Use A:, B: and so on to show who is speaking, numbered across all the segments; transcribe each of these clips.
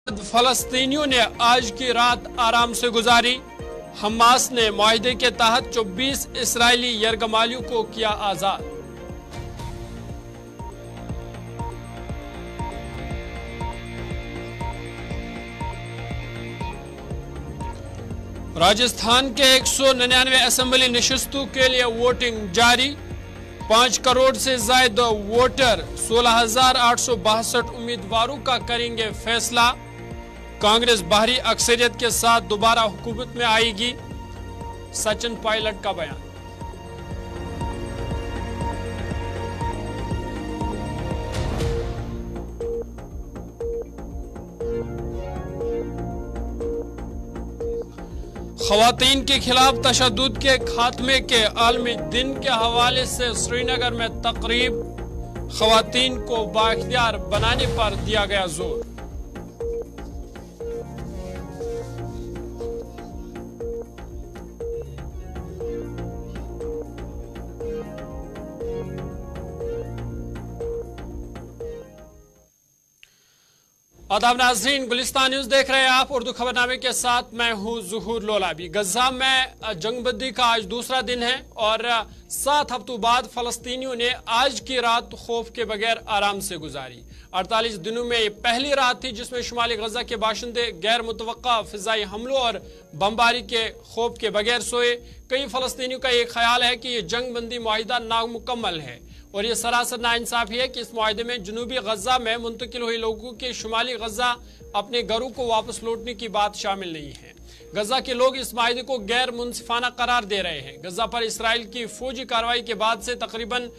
A: फलस्तीनियों ने आज की रात आराम से गुजारी। हमास ने मुआहदे के तहत 24 इस्राएली यरगमालियों को किया आजाद। राजस्थान के 199 असेंबली नशिस्तों के लिए वोटिंग जारी। 5 करोड़ से ज्यादा वोटर 16,862 उम्मीदवारों का करेंगे फैसला। कांग्रेस बाहरी अक्सरियत के साथ दोबारा हुकूमत में आएगी, सचिन पायलट का बयान। ख़वातीन के खिलाफ तशद्दुद के खात्मे के आलमी दिन के हवाले से श्रीनगर में तकरीब। ख़वातीन को बाइख्तियार बनाने पर दिया गया जोर। आदाब नाज़रीन, गुलिस्तान न्यूज देख रहे हैं आप। उर्दू खबरनामे के साथ मैं हूं ज़ुहूर लोलाबी। गजा में जंगबंदी का आज दूसरा दिन है और 7 हफ्तों बाद फलस्तीनियों ने आज की रात खौफ के बगैर आराम से गुजारी। 48 दिनों में ये पहली रात थी जिसमें शुमाली गजा के बाशिंदे गैर मुतवक्का फिजाई हमलों और बमबारी के खौफ के बगैर सोए। कई फलस्तीनियों का ये ख्याल है कि यह जंगबंदी मुआहिदा नामुकम्मल है और ये सरासर नाइंसाफी है कि इस मुआहिदे में जनूबी गजा में मुंतकिल हुए लोगों के शुमाली गजा अपने घरों को वापस लौटने की बात शामिल नहीं है। गजा के लोग इस मुआहिदे को गैर मुनसिफाना करार दे रहे हैं। गजा पर इसराइल की फौजी कार्रवाई के बाद से तकरीबन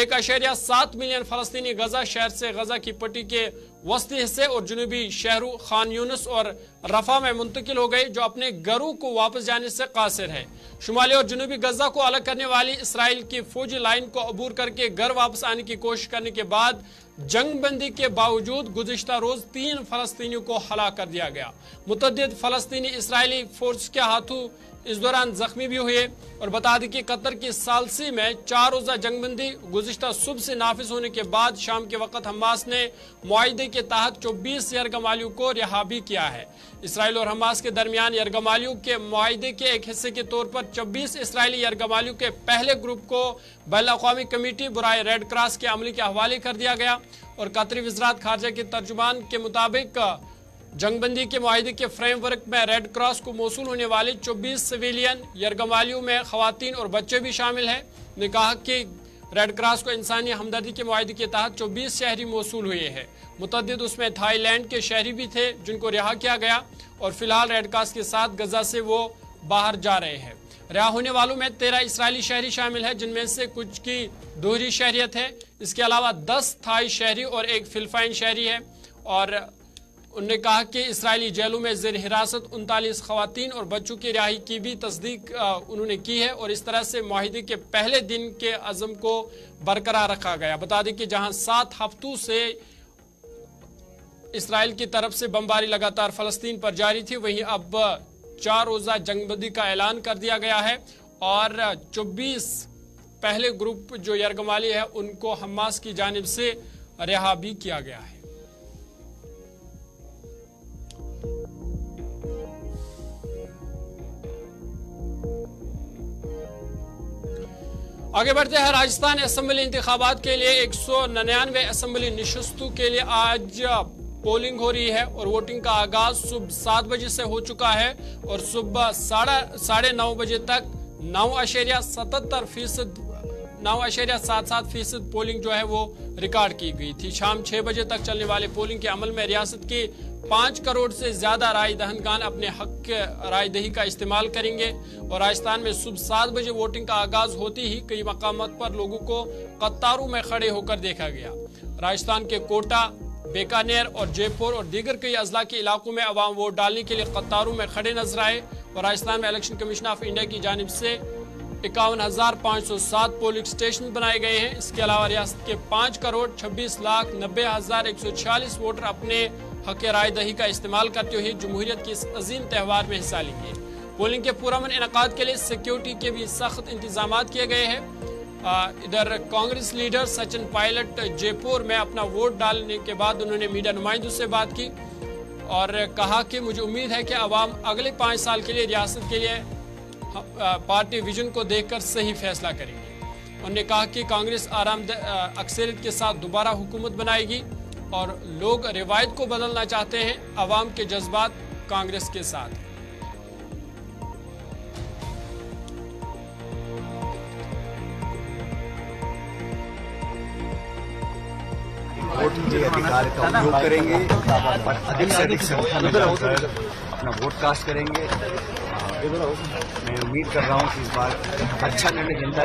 A: 1.7 मिलियन फलस्तीनी गजा शहर से गजा की पट्टी के वस्ती हिस्से और जनूबी शहरों खान यूनिस और रफा में मुंतकिल हो गए, जो अपने घरों को वापस जाने से कासिर है। शुमाली और जनूबी गजा को अलग करने वाली इसराइल की फौजी लाइन को अबूर करके घर वापस आने की कोशिश करने के बाद जंगबंदी के बावजूद गुज़िश्ता रोज 3 फलस्तीनियों को हलाक कर दिया गया। मुतअद्दिद फलस्तीनी इसराइली फोर्स के हाथों इस दौरान जख्मी भी हुए। और बता दें कि कतर की सालसी में 4 रोजा जंगबंदी गुज़िश्ता सुबह से नाफिज होने के बाद शाम के वक्त हमास ने मुआहदे के तहत 24 यरगमालियों को रिहा भी किया है। इसराइल और हमास के दरमियान यरगमालियों के मुआहदे के एक हिस्से के तौर पर 24 इसराइली यरगमालियों के पहले ग्रुप को बैनुल-अक़वामी कमेटी बुराए रेड क्रॉस के अमले के हवाले कर दिया गया। और कतरी वज़ारत खारजा के तर्जुमान के मुताबिक जंगबंदी के मुआहदे के फ्रेमवर्क में रेड क्रॉस को मौसूल होने वाले 24 सिविलियन यरगमालियों में खवातीन और बच्चे भी शामिल हैं। ने कहा कि रेड क्रॉस को इंसानी हमदर्दी के मुआहदे के तहत 24 शहरी मौसूल हुए हैं। मुतअद्दिद उसमें थाईलैंड के शहरी भी थे जिनको रिहा किया गया और फिलहाल रेड क्रॉस के साथ गजा से वो बाहर जा रहे हैं। रिहा होने वालों में 13 इसराइली शहरी शामिल है, जिनमें से कुछ की दोहरी शहरियत है। इसके अलावा 10 थाई शहरी और 1 फिलिपाइन शहरी है। और उन्होंने कहा कि इसराइली जेलों में ज़ेर हिरासत 39 खवातीन और बच्चों की रिहाई की भी तस्दीक उन्होंने की है। और इस तरह से मुआहदे के पहले दिन के अज़म को बरकरार रखा गया। बता दें कि जहां 7 हफ्तों से इसराइल की तरफ से बमबारी लगातार फलस्तीन पर जारी थी, वहीं अब 4 रोजा जंगबंदी का ऐलान कर दिया गया है और 24 पहले ग्रुप जो यरगमाली है उनको हमास की जानिब से रिहा भी किया गया है। आगे बढ़ते हैं। राजस्थान असेंबली इंतखाबात के लिए 199 असेंबली नशिस्तों के लिए आज पोलिंग हो रही है और वोटिंग का आगाज सुबह 7 बजे से हो चुका है और सुबह 9:30 बजे तक 9.77% पोलिंग जो है वो रिकॉर्ड की गई थी। शाम 6 बजे तक चलने वाले पोलिंग के अमल में रियासत के 5 करोड़ से ज्यादा राय दहनगान अपने हक के राय दही का इस्तेमाल करेंगे। और राजस्थान में सुबह 7 बजे वोटिंग का आगाज होती ही कई मकामात पर लोगों को कतारों में खड़े होकर देखा गया। राजस्थान के कोटा, बीकानेर और जयपुर और दीगर कई अजला के इलाकों में अवाम वोट डालने के लिए कतारों में खड़े नजर आए। और राजस्थान में इलेक्शन कमीशन ऑफ इंडिया की जानिब से 51,507 पोलिंग स्टेशन बनाए गए हैं। इसके अलावा रियासत के 5,26,90,146 वोटर अपने हक राय दही का इस्तेमाल करते हुए जमहूरियत के इस अजीम त्यौहार में हिस्सा लेंगे। पोलिंग के पुरअमन इनेकाद के लिए सिक्योरिटी के भी सख्त इंतजाम किए गए हैं। इधर कांग्रेस लीडर सचिन पायलट जयपुर में अपना वोट डालने के बाद उन्होंने मीडिया नुमाइंदों से बात की। और कहा कि मुझे उम्मीद है कि अवाम अगले 5 साल के लिए रियासत के लिए पार्टी विजन को देखकर सही फैसला करेंगे। उन्होंने कहा कि कांग्रेस अक्सरियत के साथ दोबारा हुकूमत बनाएगी और लोग रिवायत को बदलना चाहते हैं, अवाम के जज्बात कांग्रेस के साथ।
B: वोट के अधिकार का उपयोग करेंगे और अधिक से अधिक संख्या में जाकर अपना वोट कास्ट करेंगे। मैं उम्मीद कर रहा हूँ कि इस बार अच्छा निर्णय जनता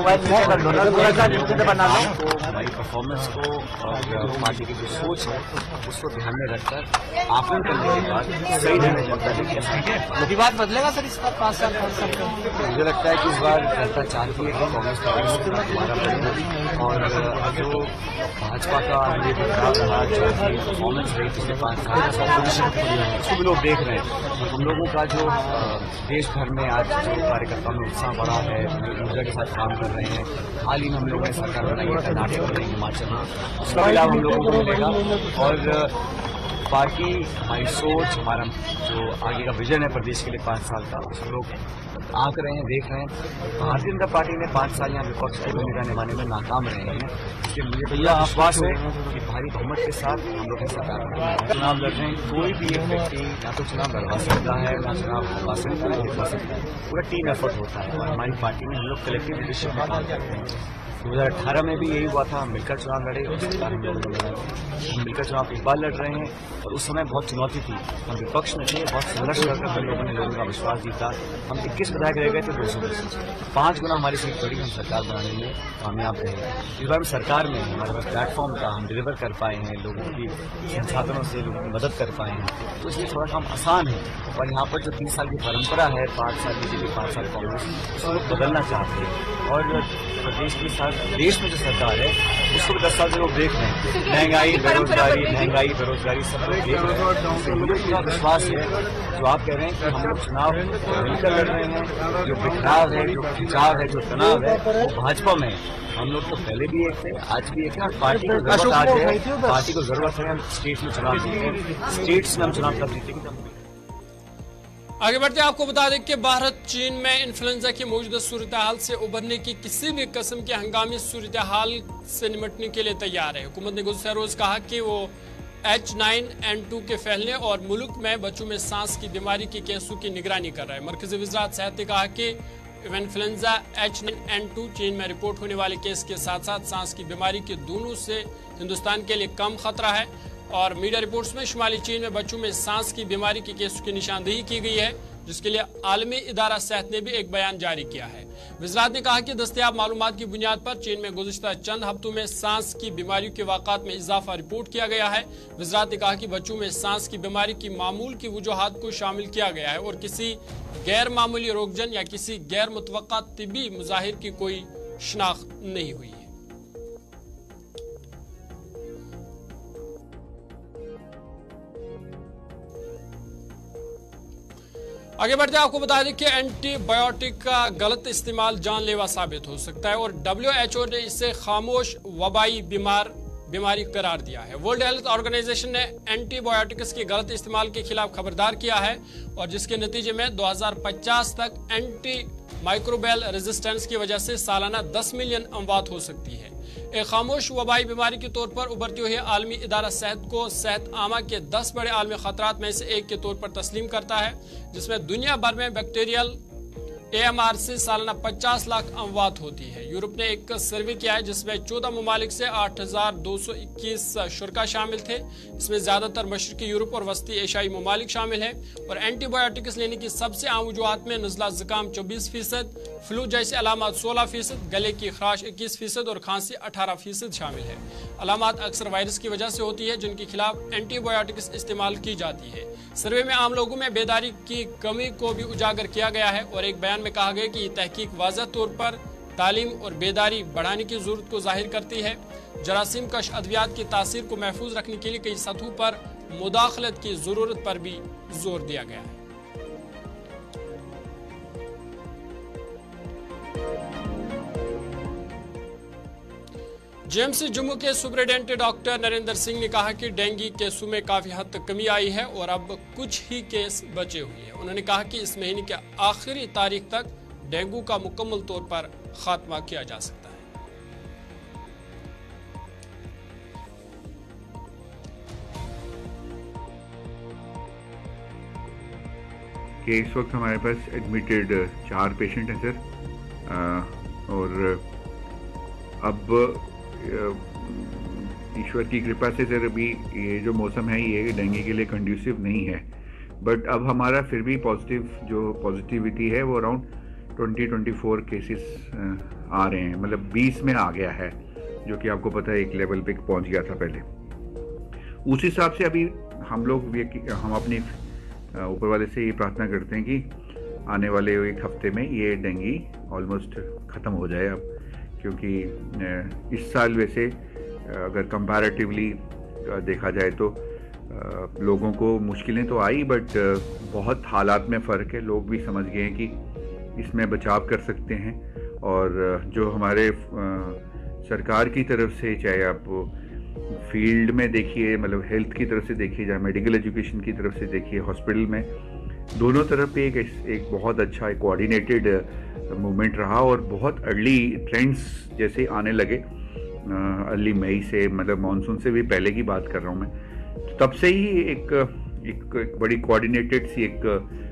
B: को हमारी परफॉर्मेंस को और पार्टी की जो सोच है उसको ध्यान में रखकर आकलन करने के बाद सही निर्णय जनता लेगी।
C: विवाद बदलेगा सर इस बार 5 साल
B: मुझे लगता है कि इस बार जनता चाहती है कि कांग्रेस पार्टी हमारा बढ़े और जो भाजपा का ये बदलाव रहा, जो परफॉर्मेंस रही पिछले 5 साल उसको भी लोग देख रहे हैं। हम लोगों का जो देश भर में आज जो कार्यकर्ताओं में उत्साह बढ़ा है, ऊर्जा के साथ काम कर रहे हैं। हाल ही में हम लोगों ने सरकार बनाई है कर्नाटक में, हिमाचल में, उसका भी लाभ हम लोगों को मिलेगा। और पार्टी, हमारी सोच, हमारा जो आगे का विजन है प्रदेश के लिए 5 साल का, उस लोग आंक रहे हैं, देख रहे हैं। भारतीय जनता पार्टी ने 5 साल यहाँ विपक्ष की भूमिका निभाने में नाकाम रहे हैं, इसलिए मुझे भैया विश्वास है कि भारी बहुमत के साथ हम लोग सरकार चुनाव लड़ रहे हैं। कोई भी एक व्यक्ति ना तो चुनाव लड़वा सकता है, ना चुनाव हरवा सकता है, पूरा टीम एफर्ट होता है। और हमारी पार्टी में हम लोग कलेक्टिव लीडरशिप में काम करते हैं। 2018 में भी यही हुआ था, हम मिलकर चुनाव लड़े और सरकार हम मिलकर चुनाव एक बार लड़ रहे हैं। और उस समय बहुत चुनौती थी, हम विपक्ष में थे, बहुत संघर्ष करके हम लोगों ने लोगों का विश्वास जीता। हम 21 विधायक रह गए थे 220, 5 गुना हमारी सीट बढ़ी, हम सरकार बनाने में कामयाब रहे। इस बार हम सरकार में हमारे पास प्लेटफॉर्म था, हम डिलीवर कर पाए हैं, लोगों की संसाधनों से लोगों की मदद कर पाए हैं, तो इसलिए थोड़ा काम आसान है। और यहाँ पर जो 30 साल की परंपरा है, 5 साल बीजेपी 5 साल कांग्रेस, उसको लोग बदलना चाहते हैं। और प्रदेश के साथ देश में जो सरकार है उसको भी 10 साल से लोग देख रहे हैं। महंगाई बेरोजगारी सब लोग देख रहे हैं। मुझे पूरा विश्वास है जो आप कह रहे हैं कि हम लोग चुनाव मिलकर लड़ रहे हैं। जो बिखराव है, जो खिंचाव है, जो तनाव है, वो भाजपा में हम लोग तो पहले भी एक थे, आज भी एक है। पार्टी को जरूरत आज है, पार्टी को जरूरत है हम स्टेट में चुनाव जीतें, स्टेट्स में हम चुनाव तब जीतेंगे।
A: आगे बढ़ते आपको बता दें कि भारत चीन में इन्फ्लुएंजा की मौजूदा सूरत हाल से उभरने की किसी भी किस्म की हंगामी सूरत हाल से निपटने के लिए तैयार है। हुकूमत ने गुज़श्ता रोज कहा कि वो H9N2 के फैलने और मुल्क में बच्चों में सांस की बीमारी के केसों की निगरानी कर रहा है। मरकजी वज़ारत सेहत ने कहा कि इन्फ्लुएंजा H9N2 चीन में रिपोर्ट होने वाले केस के साथ साथ सांस की बीमारी के दोनों से हिंदुस्तान के लिए कम खतरा है। और मीडिया रिपोर्ट्स में शुमाली चीन में बच्चों में सांस की बीमारी के केसों की निशानदेही की गई है, जिसके लिए आलमी इदारा सेहत ने भी एक बयान जारी किया है। वज़ारत ने कहा कि दस्तयाब मालूमात की बुनियाद पर चीन में गुज़श्ता चंद हफ्तों में सांस की बीमारियों के वाक़ात में इजाफा रिपोर्ट किया गया है। वज़ारत ने कहा कि बच्चों में सांस की बीमारी की मामूल की वजूहात को शामिल किया गया है और किसी गैर मामूली रोगजन या किसी गैर मुतवक्का तिब्बी मुज़ाहिर की कोई शनाख्त नहीं हुई है। आगे बढ़ते आपको बता दें कि एंटीबायोटिक का गलत इस्तेमाल जानलेवा साबित हो सकता है और WHO ने इसे खामोश वबाई बीमारी करार दिया है। वर्ल्ड हेल्थ ऑर्गेनाइजेशन ने एंटीबायोटिक्स के गलत इस्तेमाल के खिलाफ खबरदार किया है और जिसके नतीजे में 2050 तक एंटी माइक्रोबियल रेजिस्टेंस की वजह से सालाना 10 मिलियन अमवात हो सकती है। एक खामोश वबाई बीमारी के तौर पर उभरती हुई आलमी इदारा सेहत को सेहत आमा के 10 बड़े आलमी खतरात में से एक के तौर पर तस्लीम करता है, जिसमें दुनिया भर में बैक्टीरियल AMR से सालाना 50 लाख अमवात होती है। यूरोप ने एक सर्वे किया है जिसमें 14 ममालिक से 8,221 शुरका शामिल थे। इसमें ज्यादातर मशरकी यूरोप और वस्ती एशियाई ममालिक शामिल है। और एंटीबायोटिक्स लेने की सबसे आम वजूहात में नज़ला जुकाम 24%, फ्लू जैसे अलामात 16%, गले की खराश 21% और खांसी 18% शामिल है। अलामात अक्सर वायरस की वजह से होती है जिनके खिलाफ एंटीबायोटिक्स इस्तेमाल की जाती है। सर्वे में आम लोगों में बेदारी की कमी को भी उजागर किया गया है और एक बयान में कहा गया कि ये तहकीक वाज़ह तौर पर तालीम और बेदारी बढ़ाने की जरूरत को जाहिर करती है। जरासीम कश अद्वियात की तासीर को महफूज रखने के लिए कई सतहों पर मुदाखलत की जरूरत पर भी जोर दिया गया है। जेएमसी जम्मू के सुपरिटेंडेंट डॉक्टर नरेंद्र सिंह ने कहा कि डेंगू केसों में काफी हद तक कमी आई है और अब कुछ ही केस बचे हुए हैं। उन्होंने कहा कि इस महीने के आखिरी तारीख तक डेंगू का मुकम्मल तौर पर खात्मा किया जा सकता है।
D: कि इस वक्त हमारे पास एडमिटेड 4 पेशेंट हैं सर, और अब ईश्वर की कृपा से सर अभी ये जो मौसम है ये डेंगू के लिए कंड्यूसिव नहीं है, बट अब हमारा फिर भी पॉजिटिविटी है वो अराउंड 20-24 केसेस आ रहे हैं, मतलब 20 में आ गया है, जो कि आपको पता है एक लेवल पे पहुंच गया था पहले। उस हिसाब से अभी हम अपनी ऊपर वाले से ये प्रार्थना करते हैं कि आने वाले एक हफ्ते में ये डेंगू ऑलमोस्ट ख़त्म हो जाए अब, क्योंकि इस साल वैसे अगर कंपैरेटिवली देखा जाए तो लोगों को मुश्किलें तो आई, बट बहुत हालात में फ़र्क है। लोग भी समझ गए हैं कि इसमें बचाव कर सकते हैं, और जो हमारे सरकार की तरफ से, चाहे आप फील्ड में देखिए, मतलब हेल्थ की तरफ से देखिए, चाहे मेडिकल एजुकेशन की तरफ से देखिए, हॉस्पिटल में, दोनों तरफ पे एक बहुत अच्छा एक कोऑर्डिनेटेड मूवमेंट रहा, और बहुत अर्ली ट्रेंड्स जैसे आने लगे अर्ली मई से, मतलब मानसून से भी पहले की बात कर रहा हूँ मैं। तब से ही एक बड़ी कोऑर्डिनेटेड सी एक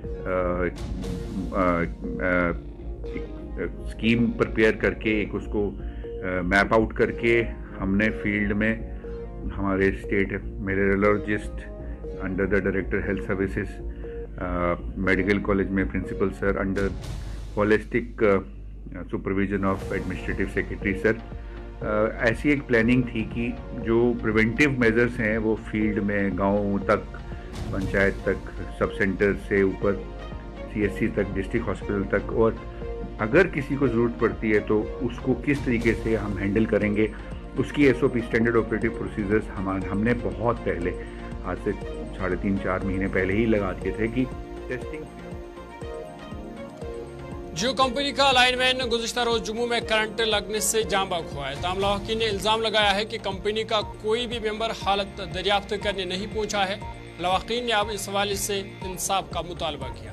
D: स्कीम प्रिपेयर करके, एक उसको मैप आउट करके हमने फील्ड में हमारे state malariologist under the director health services medical college में principal sir, under holistic supervision of administrative secretary sir, ऐसी एक प्लानिंग थी कि जो प्रिवेंटिव मेजर्स हैं वो फील्ड में, गांव तक, पंचायत तक, सब सेंटर से ऊपर सीएससी तक, डिस्ट्रिक्ट हॉस्पिटल तक, और अगर किसी को ज़रूरत पड़ती है तो उसको किस तरीके से हम हैंडल करेंगे, उसकी एसओपी स्टैंडर्ड ऑपरेटिव प्रोसीजर्स हमने बहुत पहले, आज से 3.5-4 महीने पहले ही लगा दिए थे कि टेस्टिंग।
A: जियो कंपनी का लाइनमैन गुज़िश्ता रोज जम्मू में करंट लगने से जान बहक हुआ है। ताम लवाहकीन ने इल्ज़ाम लगाया है कि कंपनी का कोई भी मेंबर हालत दरियाफ्त करने नहीं पहुंचा है। लवाहकीन ने अब इस हवाले से इंसाफ का मुतालबा किया है।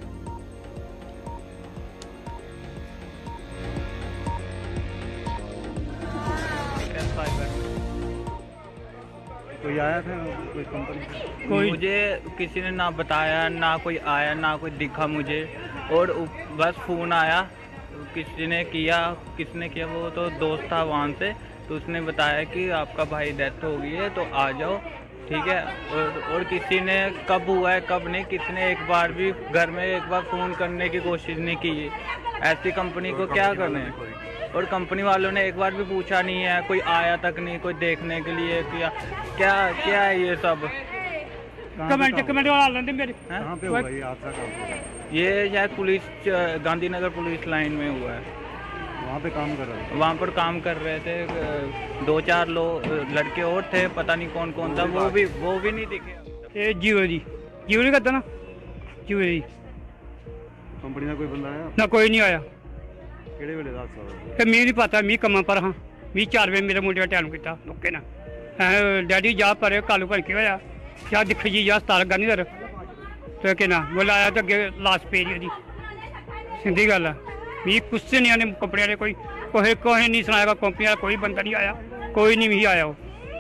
E: कोई आया था, कोई कंपनी?
F: कोई मुझे किसी ने ना बताया, ना कोई आया, ना कोई दिखा मुझे, और बस फ़ोन आया, किसने किया वो तो दोस्त था वहाँ से, तो उसने बताया कि आपका भाई डेथ हो गई है तो आ जाओ, ठीक है। और किसी ने कब हुआ है कब नहीं, किसी ने एक बार भी घर में एक बार फ़ोन करने की कोशिश नहीं की। ऐसी कंपनी को क्या करना है? और कंपनी वालों ने एक बार भी पूछा नहीं है, कोई आया तक नहीं, कोई देखने के लिए क्या है ये सब।
C: कमेंट वाला लेंदे मेरे
E: कहाँ पे हुआ ये हादसा? कहाँ पे?
F: ये शायद पुलिस, गांधीनगर पुलिस लाइन में हुआ है।
E: वहाँ पे काम कर रहे थे?
F: वहाँ पर काम कर रहे थे 2-4 लोग, लड़के और थे, पता नहीं कौन कौन था, वो भी नहीं दिखे।
C: ये जियो नहीं करता ना, जियो
E: कंपनी का कोई बंदा आया
C: ना? कोई नहीं आया।
E: ਕਿਹੜੇ ਵੇਲੇ ਦਾ ਹਾਦਸਾ ਹੋਇਆ?
C: ਤੇ ਮੈਨੂੰ ਨਹੀਂ ਪਤਾ, ਮੈਂ ਕੰਮਾਂ ਪਰ ਹਾਂ। ਮੈਂ 4 ਵਜੇ ਮੇਰੇ ਮੁੰਡੇ ਟਾਈਮ ਕੀਤਾ ਲੋਕੇ ਨਾ, ਡੈਡੀ ਜਾ ਪਰੇ ਕਾਲੂ ਭਰ ਕੇ ਹੋਇਆ, ਕਿਆ ਦਿਖ ਜੀ ਜਾ ਸਤਾਰ ਗਾਨੀ ਦਰ ਤੇ ਕਿ ਨਾ ਬੁਲਾਇਆ ਤਾਂ ਅੱਗੇ ਲਾਸ਼ ਪਈ ਉਹਦੀ। ਸਿੱਧੀ ਗੱਲ ਆ, ਮੈਂ ਕੁਛ ਨਹੀਂ ਆਨੇ ਕੰਪਨੀ ਵਾਲੇ ਕੋਈ ਨਹੀਂ ਸੁਣਾਏਗਾ, ਕੰਪਨੀ ਵਾਲਾ ਕੋਈ ਬੰਦਾ ਨਹੀਂ ਆਇਆ, ਕੋਈ ਨਹੀਂ ਵੀ ਆਇਆ। ਉਹ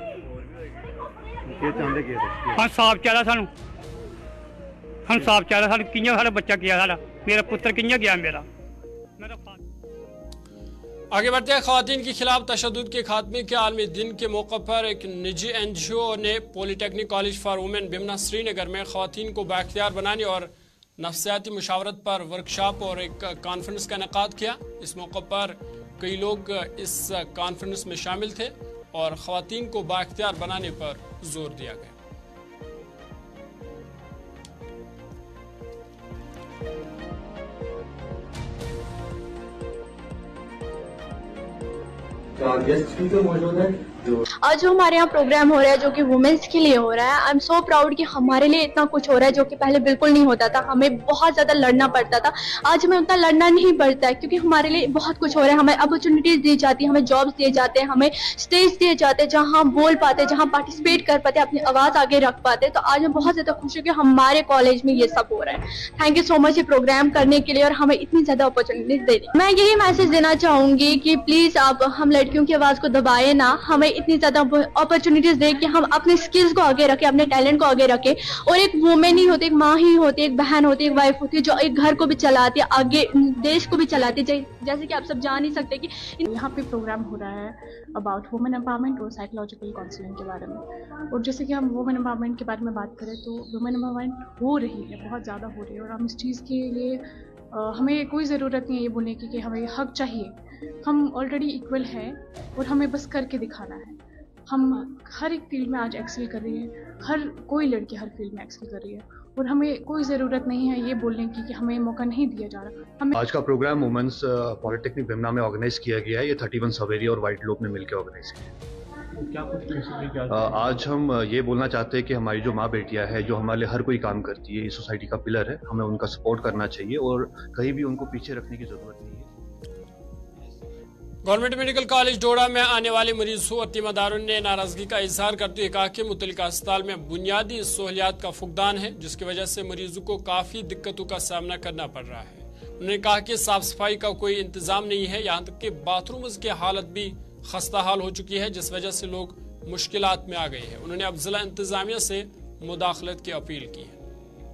E: ਕੀ ਚਾਹੁੰਦੇ ਕੀ
C: ਹਾਂ ਸਾਫ ਚਾਹੀਦਾ ਸਾਨੂੰ, ਕਿੰਨਾ ਸਾਡਾ ਬੱਚਾ ਗਿਆ, ਸਾਡਾ मेरा पुत्र किंजा गया मेरा।
A: आगे बढ़ते हैं, ख़वातीन के खिलाफ तशद्दुद के खात्मे के आलमी दिन के मौके पर एक निजी NGO ने polytechnic college for women Bemina Srinagar में ख़वातीन को बाख्तियार बनाने और नफ्सियाती मुशावरत पर वर्कशॉप और एक कॉन्फ्रेंस का इनेकाद किया। इस मौके पर कई लोग इस कॉन्फ्रेंस में शामिल थे और ख़वातीन को बाख्तियार बनाने पर जोर दिया गया।
G: गेस्ट स्पीकर मौजूद है आज जो हमारे यहाँ प्रोग्राम हो रहा है जो कि वुमेन्स के लिए हो रहा है, आई एम सो प्राउड कि हमारे लिए इतना कुछ हो रहा है जो कि पहले बिल्कुल नहीं होता था। हमें बहुत ज्यादा लड़ना पड़ता था, आज हमें उतना लड़ना नहीं पड़ता है क्योंकि हमारे लिए बहुत कुछ हो रहा है। हमें अपॉर्चुनिटीज दी जाती है, हमें जॉब्स दिए जाते हैं, हमें स्टेज दिए जाते हैं जहाँ हम बोल पाते, जहाँ पार्टिसिपेट कर पाते, अपनी आवाज आगे रख पाते। तो आज मैं बहुत ज्यादा खुश हूँ कि हमारे कॉलेज में ये सब हो रहा है। थैंक यू सो मच ये प्रोग्राम करने के लिए और हमें इतनी ज्यादा अपॉर्चुनिटीज दे दी। मैं यही मैसेज देना चाहूंगी कि प्लीज आप हम लड़कियों की आवाज को दबाए ना, हमें इतनी ज्यादा अपॉर्चुनिटीज दे कि हम अपने स्किल्स को आगे रखें, अपने टैलेंट को आगे रखें। और एक वुमेन ही होती है, एक माँ ही होती है, एक बहन होती है, एक वाइफ होती है जो एक घर को भी चलाती है, आगे देश को भी चलाती है। जैसे कि आप सब जान ही सकते हैं कि
H: यहाँ पे प्रोग्राम हो रहा है अबाउट वुमेन एम्पावरमेंट और साइकोलॉजिकल काउंसलिंग के बारे में। और जैसे कि हम वुमेन एम्पावरमेंट के बारे में बात करें तो वुमेन एम्पावरमेंट हो रही है, बहुत ज़्यादा हो रही है। और हम इस चीज़ के लिए हमें कोई ज़रूरत नहीं है ये बोलने की कि हमें हक चाहिए। हम ऑलरेडी इक्वल है और हमें बस करके दिखाना है। हम हर एक फील्ड में आज एक्सेल कर रही है, हर कोई लड़की हर फील्ड में एक्सेल कर रही है और हमें कोई ज़रूरत नहीं है ये बोलने की कि हमें मौका नहीं दिया जा रहा। हमें
I: आज का प्रोग्राम वुमेन्स पॉलिटेक्निक विमना में ऑर्गेनाइज किया गया है। ये 31 सवेरी और वाइट लोब ने मिलकर ऑर्गेनाइज किया।
E: क्या कुछ
I: आज हम ये बोलना चाहते हैं कि हमारी जो माँ बेटियां हैं, जो हमारे लिए हर कोई काम करती है, इस सोसाइटी का पिलर है, हमें उनका सपोर्ट करना चाहिए और कहीं भी उनको पीछे रखने की जरूरत नहीं है।
A: गवर्नमेंट मेडिकल कॉलेज डोडा में आने वाले मरीजों और तीमारदारों ने नाराजगी का इजहार करते हुए कहा कि मुतल्लिका अस्पताल में बुनियादी सहूलियात का फुकदान है, जिसकी वजह से मरीजों को काफी दिक्कतों का सामना करना पड़ रहा है। उन्होंने कहा कि साफ सफाई का कोई इंतजाम नहीं है, यहाँ तक कि बाथरूम की हालत भी खस्ता हाल हो चुकी है, जिस वजह से लोग मुश्किलात में आ गए हैं। उन्होंने अब जिला इंतजामिया से मुदाखलत की अपील की है।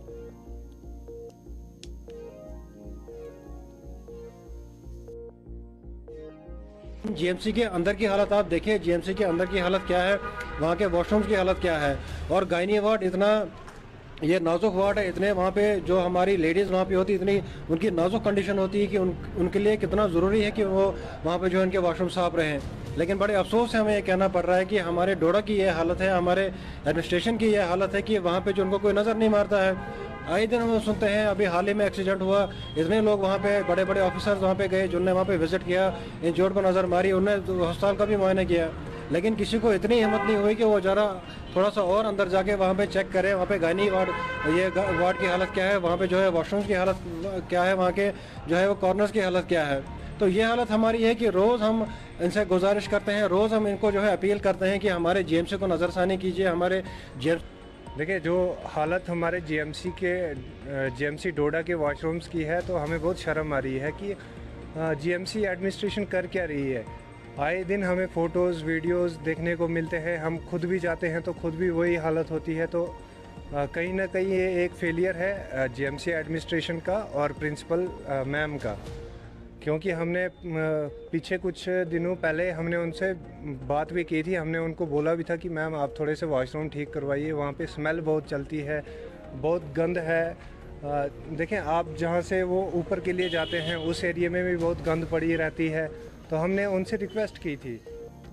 J: जीएमसी के अंदर की हालत आप देखिए, जीएमसी के अंदर की हालत क्या है, वहाँ के वॉशरूम्स की हालत क्या है। और गायनी वार्ड इतना ये नाजुक वार्ड है, इतने वहाँ पे जो हमारी लेडीज़ वहाँ पे होती इतनी उनकी नाजुक कंडीशन होती है कि उनके लिए कितना ज़रूरी है कि वो वहाँ पे जो इनके वॉशरूम साफ रहें। लेकिन बड़े अफसोस से हमें ये कहना पड़ रहा है कि हमारे डोडा की ये हालत है, हमारे एडमिनिस्ट्रेशन की ये हालत है कि वहाँ पे जो उनको कोई नज़र नहीं मारता है। आए दिन हम सुनते हैं, अभी हाल ही में एक्सीडेंट हुआ, इतने लोग वहाँ पे बड़े बड़े ऑफिसर्स वहाँ पे गए जिन्होंने वहाँ पे विजिट किया, इन जोड़ को नज़र मारी, उन्होंने अस्पताल का भी मुआयना किया, लेकिन किसी को इतनी हिम्मत नहीं हुई कि वो ज़रा थोड़ा सा और अंदर जाके वहाँ पे चेक करें वहाँ पे गायनी वार्ड ये वार्ड की हालत क्या है, वहाँ पे जो है वॉशरूम्स की हालत क्या है, वहाँ के जो है वो कॉर्नर्स की हालत क्या है। तो ये हालत हमारी है कि रोज़ हम इनसे गुजारिश करते हैं, रोज़ हम इनको जो है अपील करते हैं कि हमारे जीएमसी को नज़रसानी कीजिए। हमारे
K: देखिए जो हालत हमारे जीएमसी डोडा के वॉशरूम्स की है तो हमें बहुत शर्म आ रही है कि जीएमसी एडमिनिस्ट्रेशन कर क्या रही है। आए दिन हमें फ़ोटोज़ वीडियोज़ देखने को मिलते हैं, हम खुद भी जाते हैं तो खुद भी वही हालत होती है। तो कहीं ना कहीं ये एक फेलियर है जीएमसी एडमिनिस्ट्रेशन का और प्रिंसिपल मैम का, क्योंकि हमने पीछे कुछ दिनों पहले हमने उनसे बात भी की थी। हमने उनको बोला भी था कि मैम आप थोड़े से वॉशरूम ठीक करवाइए, वहाँ पे स्मेल बहुत चलती है, बहुत गंद है। देखें आप जहाँ से वो ऊपर के लिए जाते हैं उस एरिया में भी बहुत गंद पड़ी रहती है, तो हमने उनसे रिक्वेस्ट की थी।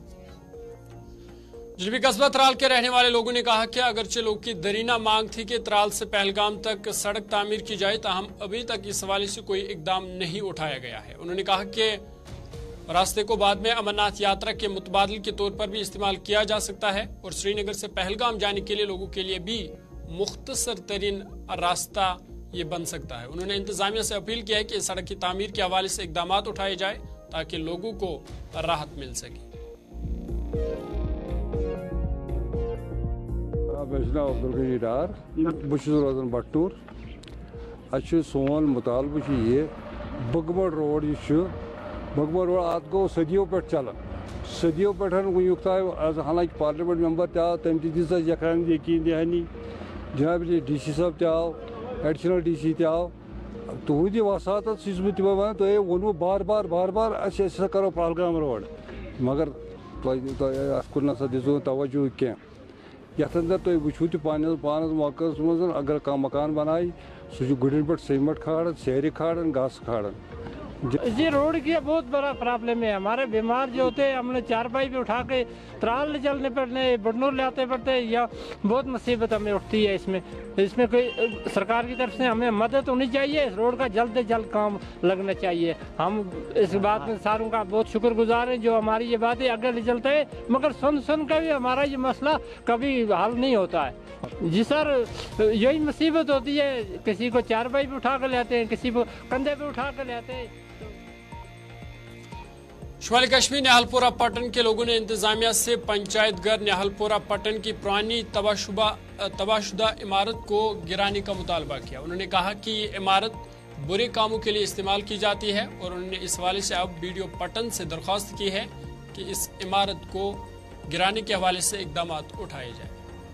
A: जिलबी कस्बा त्राल के रहने वाले लोगों ने कहा कि अगरचे लोग की दरीना मांग थी कि त्राल से पहलगाम तक सड़क तामीर की जाए, ताहम अभी तक इस हवाले से कोई इकदाम नहीं उठाया गया है। उन्होंने कहा कि रास्ते को बाद में अमरनाथ यात्रा के मुतबादिल के तौर पर भी इस्तेमाल किया जा सकता है और श्रीनगर से पहलगाम जाने के लिए लोगों के लिए भी मुख्तसर तरीन रास्ता ये बन सकता है। उन्होंने इंतजामिया से अपील किया है कि सड़क की तामीर के हवाले से इकदाम उठाए जाए ताकि लोगों को राहत मिल सके।
L: अब्दुल डार बहुत रोजान बटूर सोन मुतालबा ये बगबड़ रोड बगबड़ रोड अत गो सदियों पे चलान सदियों पे वुक तान हालांकि पार्लियामेंट मेंबर तक तम तखरान यकीन दहानी जनाब DC साहब तव एडिशनल DC तव तुहद वसात सह तमें वन तुम वोनू बार बार बार बार असा करो पहलगाम रोड, मगर कुन ना दिजो तवज्जो क्या यथ अंदर तुम वो तो पानस मौके मज अगर कह मकान बनाए सह गुड़न पे सीमेंट खाड़न सेर खाड़न घास खाड़न
M: जी रोड की बहुत बड़ा प्रॉब्लम है। हमारे बीमार जो होते हैं हमने चारपाई पे उठा के त्राल ले चलने पड़ने, बटनूर ले आते पड़ते, या बहुत मुसीबत हमें उठती है। इसमें कोई सरकार की तरफ से हमें मदद होनी चाहिए। इस रोड का जल्द से जल्द काम लगना चाहिए। हम इस बात में सारों का बहुत शुक्रगुजार हैं जो हमारी ये बातें आगे ले चलते हैं, मगर सुन कर भी हमारा ये मसला कभी हल नहीं होता है। जी सर, यही मुसीबत होती है, किसी को चारपाई पे उठा कर लाते हैं, किसी को कंधे पे उठा कर लाते हैं।
A: शुमाली कश्मीर निहालपुरा पट्टन के लोगों ने इंतजामिया से पंचायत घर निहालपुरा पट्टन की पुरानी तबाहशुदा इमारत को गिराने का मुतालबा किया। उन्होंने कहा कि ये इमारत बुरे कामों के लिए इस्तेमाल की जाती है और उन्होंने इस हवाले से अब BDO पट्टन से दरख्वास्त की है कि इस इमारत को गिराने के हवाले से इकदाम उठाए जाए।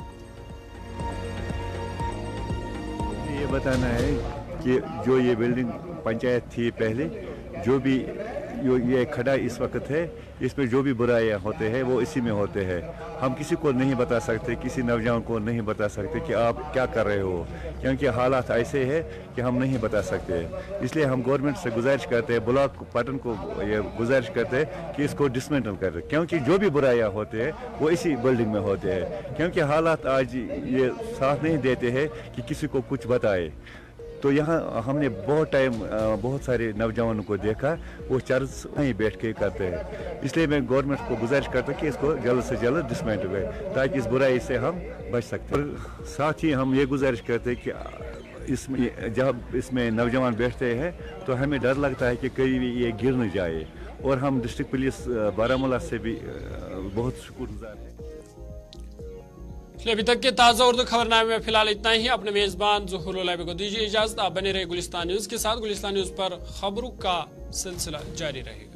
N: ये बताना है कि जो ये बिल्डिंग पंचायत थी पहले, जो भी ये खड़ा इस वक्त है, इसमें जो भी बुराइयां होते हैं वो इसी में होते हैं। हम किसी को नहीं बता सकते, किसी नौजवान को नहीं बता सकते कि आप क्या कर रहे हो, क्योंकि हालात ऐसे हैं कि हम नहीं बता सकते। इसलिए हम गवर्नमेंट से गुजारिश करते हैं, ब्लॉक पट्टन को ये गुजारिश करते हैं कि इसको डिसमेंटल कर, क्योंकि जो भी बुराइयां होते हैं वो इसी बिल्डिंग में होते हैं। क्योंकि हालात आज ये साथ नहीं देते हैं कि किसी को कुछ बताए। तो यहाँ हमने बहुत टाइम बहुत सारे नौजवानों को देखा, वो चर्च वहीं बैठ के करते हैं। इसलिए मैं गवर्नमेंट को गुजारिश करता हूँ कि इसको जल्द से जल्द डिसमेंटल करें ताकि इस बुराई से हम बच सकते हैं। और साथ ही हम ये गुजारिश करते हैं कि इसमें जब इसमें नौजवान बैठते हैं तो हमें डर लगता है कि कहीं भी ये गिर न जाए, और हम डिस्ट्रिक्ट पुलिस बारामूला से भी बहुत शुक्रगुजार हैं।
A: अभी तक के ताज़ा उर्दू खबरनामे में फिलहाल इतना ही। अपने मेजबान ज़ुहूर लोलाबी को दीजिए इजाजत। आप बने रहे गुलिस्तान न्यूज़ के साथ। गुलिस्तान न्यूज़ पर खबरों का सिलसिला जारी रहेगा।